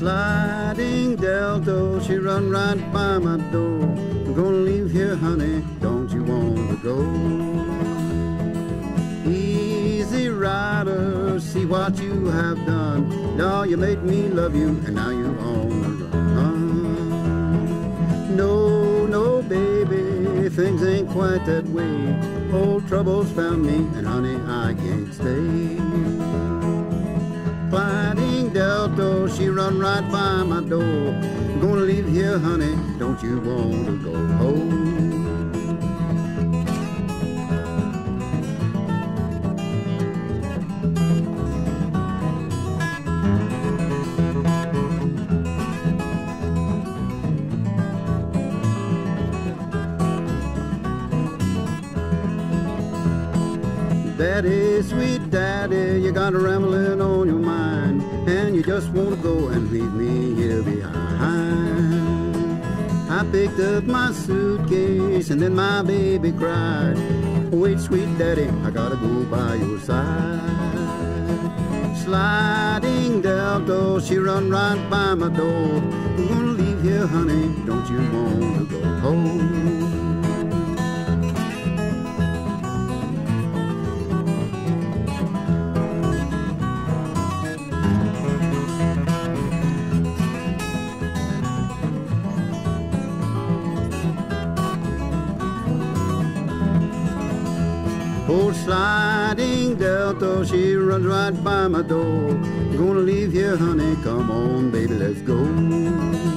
Sliding Delta, she run right by my door. I'm gonna leave here, honey, don't you want to go? Easy rider, see what you have done. Now you made me love you, and now you on the run. No, no, baby, things ain't quite that way. Old troubles found me, and honey, I can't stay. Sliding Delta, she run right by my door. I'm gonna leave here, honey, don't you want to go home? Daddy, sweet daddy, you got a rambling on your mind, and you just want to go and leave me here behind. I picked up my suitcase and then my baby cried. Wait, sweet daddy, I gotta go by your side. Sliding Delta, she run right by my door. I'm gonna leave here, honey, don't you want to go home? Oh, sliding Delta, she runs right by my door. I'm gonna leave here, honey, come on, baby, let's go.